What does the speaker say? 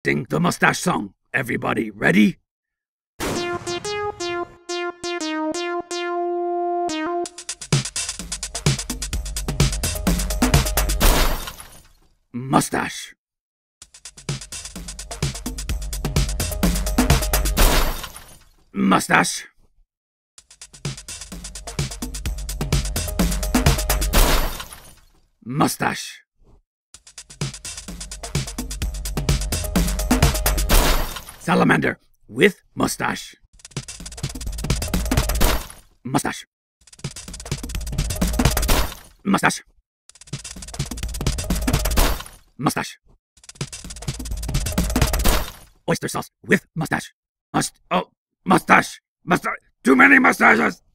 reenacting the mustache song. Everybody ready? Mustache. Mustache. Mustache. Salamander with mustache. Mustache. Mustache. Mustache. Oyster sauce with mustache. Mustache. Mustache. Too many mustaches.